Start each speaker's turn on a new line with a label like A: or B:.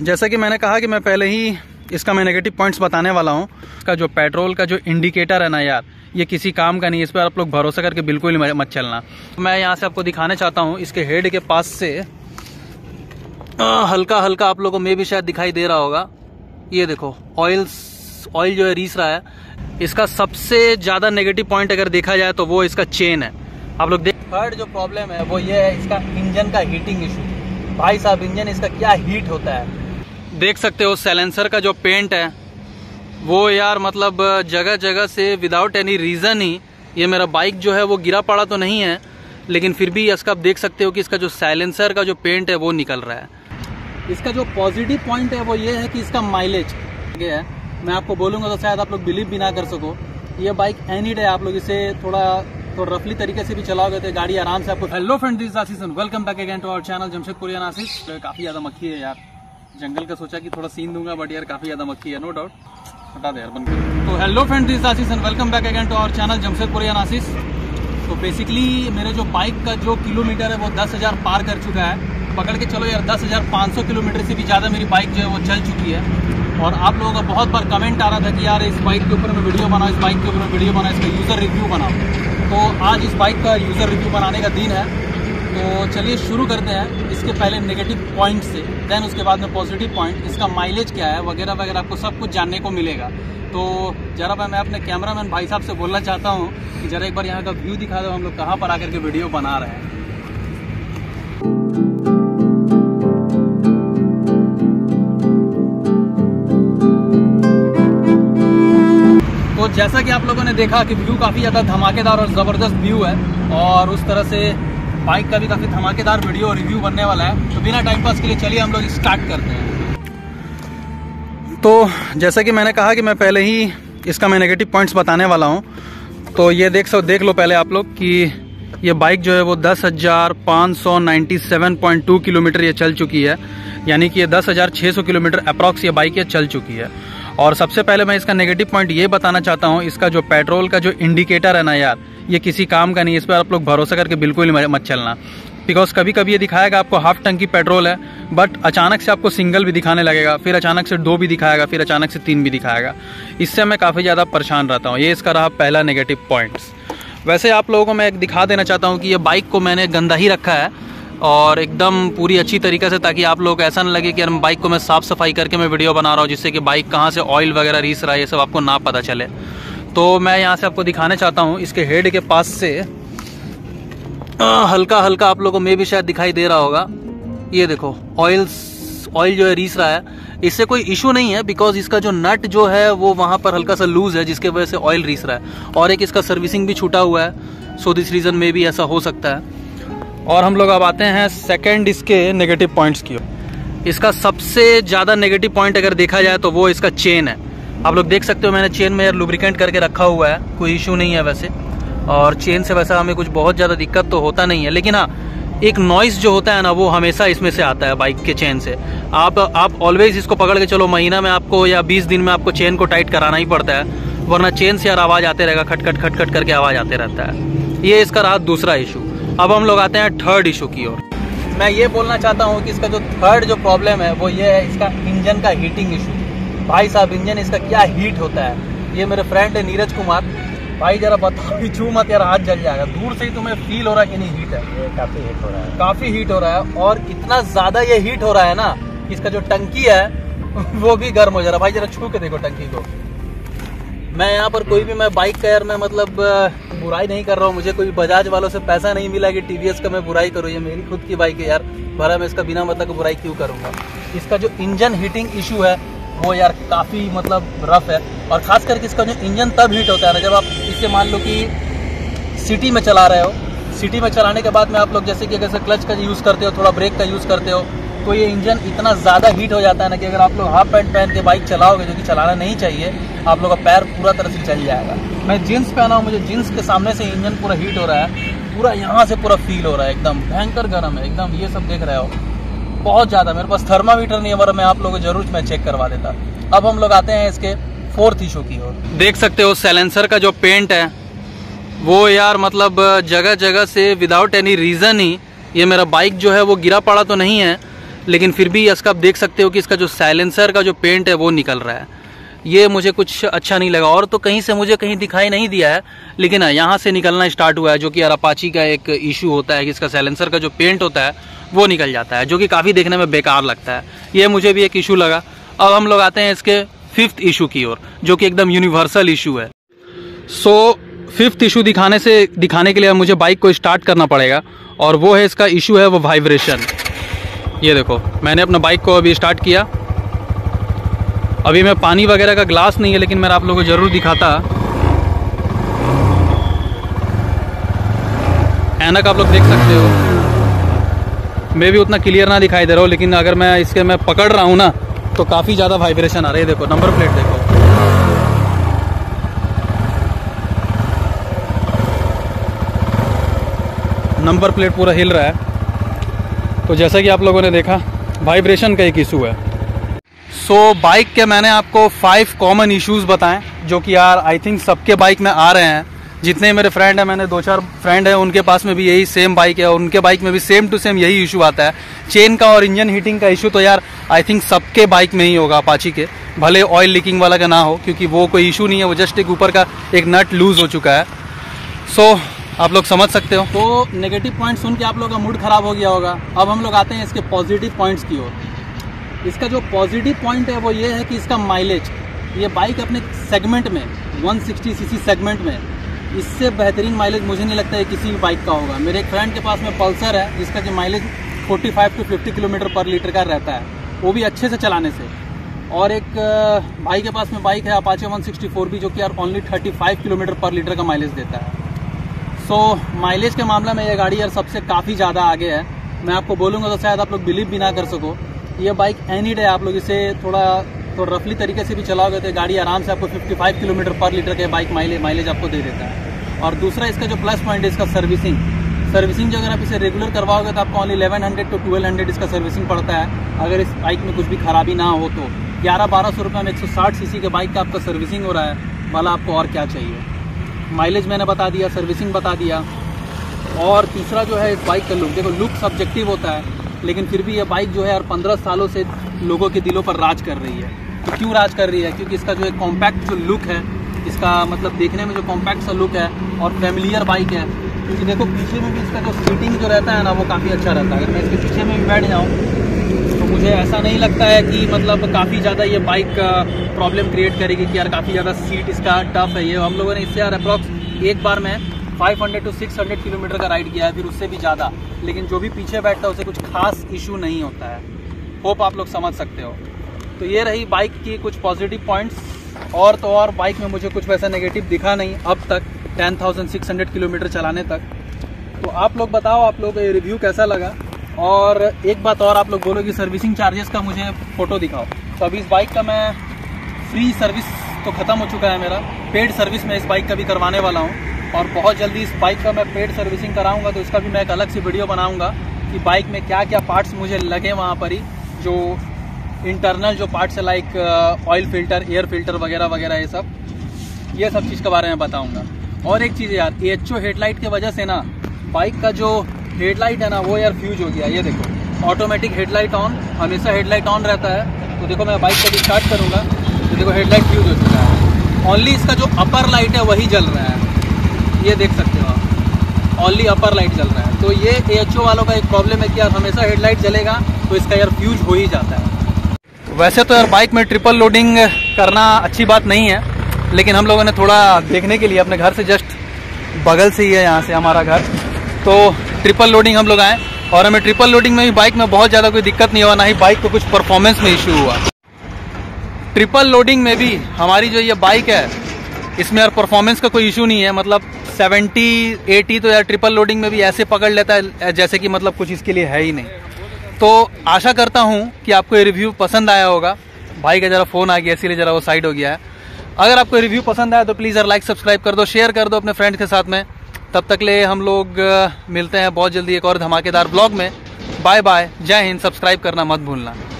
A: जैसा कि मैंने कहा कि मैं पहले ही इसका मैं नेगेटिव पॉइंट्स बताने वाला हूँ। इसका जो पेट्रोल का जो इंडिकेटर है ना यार, ये किसी काम का नहीं है। इस पर आप लोग भरोसा करके बिल्कुल मत चलना। मैं यहाँ से आपको दिखाना चाहता हूँ इसके हेड के पास से हल्का हल्का आप लोगों को में भी शायद दिखाई दे रहा होगा। ये देखो ऑयल जो है रीस रहा है। इसका सबसे ज़्यादा नेगेटिव पॉइंट अगर देखा जाए तो वो इसका चेन है। आप लोग देख, थर्ड जो प्रॉब्लम है वो ये है इसका इंजन का हीटिंग इशू। भाई साहब, इंजन इसका क्या हीट होता है, देख सकते हो। साइलेंसर का जो पेंट है वो यार मतलब जगह जगह से विदाउट एनी रीज़न ही ये मेरा बाइक जो है वो गिरा पड़ा तो नहीं है, लेकिन फिर भी इसका आप देख सकते हो कि इसका जो साइलेंसर का जो पेंट है वो निकल रहा है। इसका जो पॉजिटिव पॉइंट है वो ये है कि इसका माइलेज है। मैं आपको बोलूँगा तो शायद आप लोग बिलीव भी ना कर सको। ये बाइक एनी डे आप लोग इसे थोड़ा रफली तरीके से भी चलाओगे तो गाड़ी आराम से आपको। Hello friend, this is Ashish and welcome back again to our channel Jamshedpur Ashish. काफ़ी ज़्यादा मक्खी है यार, जंगल का सोचा कि थोड़ा सीन दूंगा, बट यार काफ़ी ज़्यादा मक्खी है, नो डाउट। हटा दे यार बंद कर। तो hello friend, this is Ashish and welcome back again to our channel Jamshedpur Ashish. तो बेसिकली मेरे जो बाइक का जो किलोमीटर है वो 10,000 पार कर चुका है। पकड़ के चलो यार 10,500 किलोमीटर से भी ज़्यादा मेरी बाइक जो है वो चल चुकी है। और आप लोगों का बहुत बार कमेंट आ रहा था कि यार इस बाइक के ऊपर मैं वीडियो बनाओ, इस बाइक के ऊपर वीडियो बनाओ, इसका यूज़र रिव्यू बनाओ। तो आज इस बाइक का यूज़र रिव्यू बनाने का दिन है। तो चलिए शुरू करते हैं। इसके पहले नेगेटिव पॉइंट से, देन उसके बाद में पॉजिटिव पॉइंट, इसका माइलेज क्या है वगैरह वगैरह आपको सब कुछ जानने को मिलेगा। तो जरा मैं अपने कैमरामैन भाई साहब से बोलना चाहता हूँ कि जरा एक बार यहाँ का व्यू दिखा दो, हम लोग कहाँ पर आकर के वीडियो बना रहे हैं। तो जैसा कि आप लोगों ने देखा कि व्यू काफ़ी ज़्यादा धमाकेदार और ज़बरदस्त व्यू है, और उस तरह से बाइक का भी काफ़ी धमाकेदार वीडियो रिव्यू बनने वाला है। तो बिना टाइम पास के लिए चलिए हम लोग स्टार्ट करते हैं। तो जैसा कि मैंने कहा कि मैं पहले ही इसका मैं नेगेटिव पॉइंट्स बताने वाला हूँ। तो ये देख लो पहले आप लोग कि ये बाइक जो है वो 10,597.2 किलोमीटर ये चल चुकी है, यानी कि ये 10,600 किलोमीटर अप्रॉक्स ये बाइक ये चल चुकी है। और सबसे पहले मैं इसका नेगेटिव पॉइंट ये बताना चाहता हूँ, इसका जो पेट्रोल का जो इंडिकेटर है ना यार, ये किसी काम का नहीं है। इस पर आप लोग भरोसा करके बिल्कुल मत चलना। बिकॉज कभी कभी ये दिखाएगा आपको हाफ टंकी पेट्रोल है, बट अचानक से आपको सिंगल भी दिखाने लगेगा, फिर अचानक से 2 भी दिखाएगा, फिर अचानक से 3 भी दिखाएगा। इससे मैं काफ़ी ज़्यादा परेशान रहता हूँ। ये इसका रहा पहला नेगेटिव पॉइंट्स। वैसे आप लोगों को मैं एक दिखा देना चाहता हूँ कि ये बाइक को मैंने गंदा ही रखा है और एकदम पूरी अच्छी तरीके से, ताकि आप लोग ऐसा ना लगे कि यार बाइक को मैं साफ़ सफाई करके मैं वीडियो बना रहा हूँ, जिससे कि बाइक कहाँ से ऑयल वगैरह रीस रहा है ये सब आपको ना पता चले। तो मैं यहाँ से आपको दिखाना चाहता हूँ इसके हेड के पास से हल्का हल्का आप लोगों को में भी शायद दिखाई दे रहा होगा। ये देखो ऑयल जो है रीस रहा है। इससे कोई इशू नहीं है, बिकॉज इसका जो नट जो है वो वहाँ पर हल्का सा लूज है, जिसके वजह से ऑयल रीस रहा है। और एक इसका सर्विसिंग भी छूटा हुआ है, सो दिस रीज़न में भी ऐसा हो सकता है। और हम लोग अब आते हैं सेकंड इसके नेगेटिव पॉइंट्स की। इसका सबसे ज़्यादा नेगेटिव पॉइंट अगर देखा जाए तो वो इसका चेन है। आप लोग देख सकते हो मैंने चेन में यार लुब्रिकेंट करके रखा हुआ है, कोई इशू नहीं है वैसे। और चेन से वैसा हमें कुछ बहुत ज़्यादा दिक्कत तो होता नहीं है, लेकिन हाँ एक नॉइज़ जो होता है ना वो हमेशा इसमें से आता है बाइक के चेन से। आप ऑलवेज इसको पकड़ के चलो, महीना में आपको या 20 दिन में आपको चेन को टाइट कराना ही पड़ता है, वरना चेन से यार आवाज़ आते रहेगा, खटखट खटखट करके आवाज़ आते रहता है। ये इसका रहा दूसरा इशू। अब हम लोग आते हैं थर्ड इशू की ओर। मैं ये बोलना चाहता हूँ कि इसका जो थर्ड जो प्रॉब्लम है वो ये है इसका इंजन का हीटिंग इशू। भाई साहब, इंजन इसका क्या हीट होता है। ये मेरे फ्रेंड है नीरज कुमार भाई, जरा बताओ, छू मत यार, हाथ जल जाएगा। दूर से ही तुम्हें फील हो रहा है कि नहीं हीट है? ये काफ़ी हीट हो रहा है, काफ़ी हीट हो रहा है। और इतना ज़्यादा ये हीट हो रहा है ना, इसका जो टंकी है वो भी गर्म हो जा रहा है। भाई जरा छू के देखो टंकी को। मैं यहाँ पर कोई भी मैं बाइक का यार मैं मतलब बुराई नहीं कर रहा हूँ। मुझे कोई बजाज वालों से पैसा नहीं मिला कि टीवीएस का मैं बुराई करूँ। ये मेरी खुद की बाइक है यार, भरा मैं इसका बिना मतलब बुराई क्यों करूँगा। इसका जो इंजन हीटिंग इशू है वो यार काफ़ी मतलब रफ है। और ख़ास करके इसका जो इंजन तब हीट होता है ना जब आप इसे मान लो कि सिटी में चला रहे हो। सिटी में चलाने के बाद में आप लोग जैसे कि अगर क्लच का यूज़ करते हो, थोड़ा ब्रेक का यूज़ करते हो, तो ये इंजन इतना ज़्यादा हीट हो जाता है ना कि अगर आप लोग हाफ पैंट पहन के बाइक चलाओगे, जो कि चलाना नहीं चाहिए, आप लोग का पैर पूरा तरह से जल जाएगा। मैं जीन्स पहना हूँ, मुझे जीन्स के सामने से इंजन पूरा हीट हो रहा है, पूरा यहाँ से पूरा फील हो रहा है, एकदम भयंकर गर्म है एकदम। ये सब देख रहे हो बहुत ज़्यादा। मेरे पास थर्मामीटर नहीं है, वरना मैं आप लोगों को जरूर मैं चेक करवा देता। अब हम लोग आते हैं इसके फोर्थ इशू की ओर। देख सकते हो साइलेंसर का जो पेंट है वो यार मतलब जगह जगह से विदाउट एनी रीज़न ही ये मेरा बाइक जो है वो गिरा पड़ा तो नहीं है, लेकिन फिर भी इसका आप देख सकते हो कि इसका जो साइलेंसर का जो पेंट है वो निकल रहा है। ये मुझे कुछ अच्छा नहीं लगा। और तो कहीं से मुझे कहीं दिखाई नहीं दिया है, लेकिन यहाँ से निकलना स्टार्ट हुआ है, जो कि अपाची का एक इशू होता है कि इसका साइलेंसर का जो पेंट होता है वो निकल जाता है, जो कि काफ़ी देखने में बेकार लगता है। ये मुझे भी एक इशू लगा। अब हम लोग आते हैं इसके 5th इशू की ओर, जो कि एकदम यूनिवर्सल इशू है। सो 5th इशू दिखाने के लिए मुझे बाइक को स्टार्ट करना पड़ेगा, और वो है इसका इशू है वो वाइब्रेशन। ये देखो, मैंने अपना बाइक को अभी स्टार्ट किया। अभी मैं पानी वगैरह का ग्लास नहीं है, लेकिन मैं आप लोगों को ज़रूर दिखाता। ऐनक आप लोग देख सकते हो, मैं भी उतना क्लियर ना दिखाई दे रहा हूँ, लेकिन अगर मैं पकड़ रहा हूँ ना तो काफ़ी ज़्यादा वाइब्रेशन आ रही है। देखो नंबर प्लेट देखो, नंबर प्लेट पूरा हिल रहा है। तो जैसा कि आप लोगों ने देखा, वाइब्रेशन का एक इशू है। सो बाइक के मैंने आपको 5 कॉमन इश्यूज़ बताएं, जो कि यार आई थिंक सबके बाइक में आ रहे हैं। जितने मेरे फ्रेंड हैं, मैंने 2-4 फ्रेंड हैं, उनके पास में भी यही सेम बाइक है, और उनके बाइक में भी सेम टू सेम यही इशू आता है। चेन का और इंजन हीटिंग का इशू तो यार आई थिंक सबके बाइक में ही होगा, अपाची के, भले ऑयल लीकिंग वाला का ना हो, क्योंकि वो कोई इशू नहीं है, वो जस्ट एक ऊपर का एक नट लूज़ हो चुका है। सो आप लोग समझ सकते हो। तो नेगेटिव पॉइंट सुन के आप लोगों का मूड ख़राब हो गया होगा। अब हम लोग आते हैं इसके पॉजिटिव पॉइंट्स की ओर। इसका जो पॉजिटिव पॉइंट है वो ये है कि इसका माइलेज, ये बाइक अपने सेगमेंट में 160 सीसी सेगमेंट में इससे बेहतरीन माइलेज मुझे नहीं लगता है किसी भी बाइक का होगा। मेरे एक फ्रेंड के पास में पल्सर है, जिसका कि mileage 45 to 50 kilometre per litre का रहता है, वो भी अच्छे से चलाने से। और एक भाई के पास में बाइक है अपाचे 164 भी, जो कि यार ओनली 35 किलोमीटर पर लीटर का माइलेज देता है। सो माइलेज के मामले में ये गाड़ी यार सबसे काफ़ी ज़्यादा आगे है। मैं आपको बोलूँगा तो शायद आप लोग बिलीव भी ना कर सको। ये बाइक एनी डे आप लोग इसे थोड़ा तो रफली तरीके से भी चलाओगे तो गाड़ी आराम से आपको 55 किलोमीटर पर लीटर के बाइक माइलेज आपको दे देता है। और दूसरा इसका जो प्लस पॉइंट है इसका सर्विसिंग जो अगर आप इसे रेगुलर करवाओगे तो आपको ओनली 1100 to 1200 इसका सर्विसिंग पड़ता है। अगर इस बाइक में कुछ भी खराबी ना हो तो 1100-1200 रुपये में 160 सीसी के बाइक का आपका सर्विसिंग हो रहा है। भला आपको और क्या चाहिए। माइलेज मैंने बता दिया, सर्विसिंग बता दिया। और तीसरा जो है इस बाइक का लुक, देखो लुक सब्जेक्टिव होता है, लेकिन फिर भी ये बाइक जो है यार 15 सालों से लोगों के दिलों पर राज कर रही है। तो क्यों राज कर रही है? क्योंकि इसका जो एक कॉम्पैक्ट जो लुक है, इसका मतलब देखने में जो कॉम्पैक्ट सा लुक है और फैमिलियर बाइक है। क्योंकि देखो पीछे में भी इसका जो सीटिंग जो रहता है ना वो काफ़ी अच्छा रहता है। अगर मैं इसके पीछे में भी बैठ जाऊँ तो मुझे ऐसा नहीं लगता है कि मतलब काफ़ी ज़्यादा ये बाइक प्रॉब्लम क्रिएट करेगी कि यार काफ़ी ज़्यादा सीट इसका टफ है। ये हम लोगों ने इससे यार अप्रॉक्स एक बार में 500 to 600 किलोमीटर का राइड किया है, फिर उससे भी ज़्यादा। लेकिन जो भी पीछे बैठता है उसे कुछ खास इशू नहीं होता है। होप आप लोग समझ सकते हो। तो ये रही बाइक की कुछ पॉजिटिव पॉइंट्स। और तो और बाइक में मुझे कुछ वैसा नेगेटिव दिखा नहीं अब तक, 10,600 किलोमीटर चलाने तक। तो आप लोग बताओ, आप लोग ये रिव्यू कैसा लगा। और एक बात और आप लोग बोलो कि सर्विसिंग चार्जेस का मुझे फ़ोटो दिखाओ। तो अभी इस बाइक का मैं फ्री सर्विस तो ख़त्म हो चुका है मेरा, पेड सर्विस मैं इस बाइक का भी करवाने वाला हूँ। और बहुत जल्दी इस बाइक का मैं पेड सर्विसिंग कराऊंगा, तो इसका भी मैं एक अलग से वीडियो बनाऊंगा कि बाइक में क्या क्या पार्ट्स मुझे लगे वहाँ पर ही, जो इंटरनल जो पार्ट्स है like oil filter, air filter वगैरह वगैरह, ये सब चीज़ के बारे में बताऊंगा। और एक चीज़ यार, AHO हेडलाइट की वजह से ना बाइक का जो हेडलाइट है ना वो यार फ्यूज हो गया। ये देखो ऑटोमेटिक हेडलाइट ऑन, हमेशा हेडलाइट ऑन रहता है। तो देखो मैं बाइक को भी स्टार्ट करूँगा तो देखो हेडलाइट फ्यूज हो चुका है। ओनली इसका जो अपर लाइट है वही जल रहा है, ये देख सकते हो आप, ओनली अपर लाइट जल रहा है। तो ये AHO वालों का एक प्रॉब्लम है कि यार हमेशा हेडलाइट जलेगा तो इसका यार फ्यूज हो ही जाता है। वैसे तो यार बाइक में ट्रिपल लोडिंग करना अच्छी बात नहीं है, लेकिन हम लोगों ने थोड़ा देखने के लिए, अपने घर से जस्ट बगल से ही है यहाँ से हमारा घर, तो ट्रिपल लोडिंग हम लोग आए। और हमें ट्रिपल लोडिंग में भी बाइक में बहुत ज़्यादा कोई दिक्कत नहीं हुआ, ना ही बाइक को कुछ परफॉर्मेंस में इशू हुआ। ट्रिपल लोडिंग में भी हमारी जो ये बाइक है इसमें यार परफॉर्मेंस का कोई इशू नहीं है। मतलब 70-80 तो यार ट्रिपल लोडिंग में भी ऐसे पकड़ लेता है जैसे कि मतलब कुछ इसके लिए है ही नहीं। तो आशा करता हूँ कि आपको ये रिव्यू पसंद आया होगा। भाई का ज़रा फ़ोन आ गया इसीलिए ज़रा वो साइड हो गया है। अगर आपको रिव्यू पसंद आया तो प्लीज़ यार लाइक सब्सक्राइब कर दो, शेयर कर दो अपने फ्रेंड्स के साथ में। तब तक ले हम लोग मिलते हैं बहुत जल्दी एक और धमाकेदार ब्लॉग में। बाय बाय, जय हिंद। सब्सक्राइब करना मत भूलना।